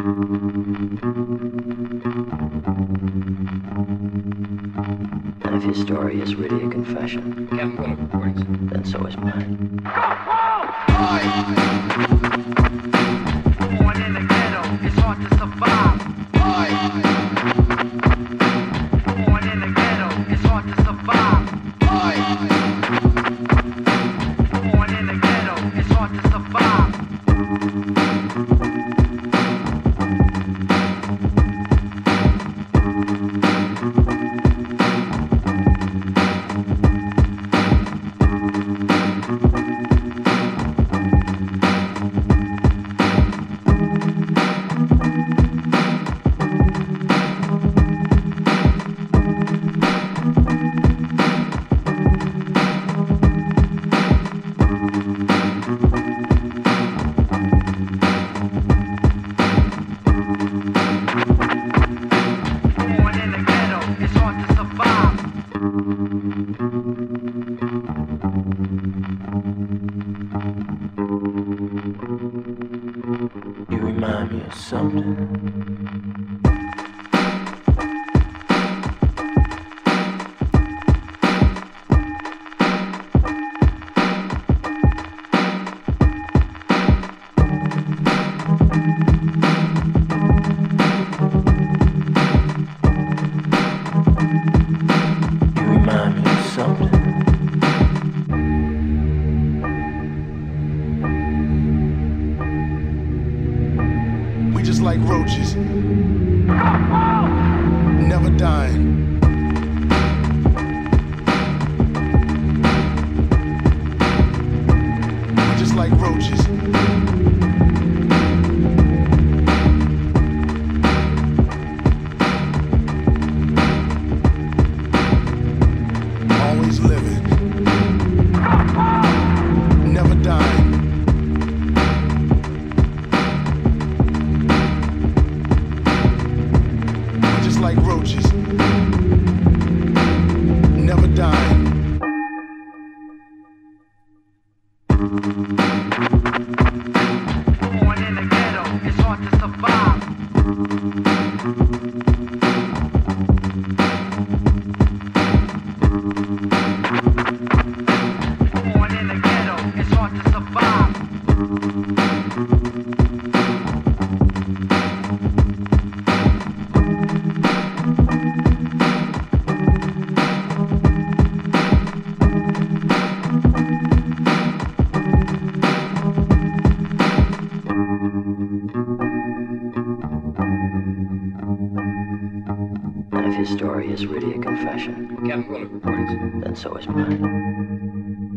And if your story is really a confession, Kevin Willard recordings. then so is mine. Born in the ghetto, it's hard to survive. Born in the ghetto, it's hard to survive. Born in the ghetto, it's hard to survive. You remind me of something. You remind me of something. We just like roaches, never dying. We just like roaches. Always living, never dying. Like roaches, never dying. Born in the ghetto, it's hard to survive. Born in the ghetto, it's hard to survive. And if your story is really a confession, Kevin Willard recordings. then so is mine.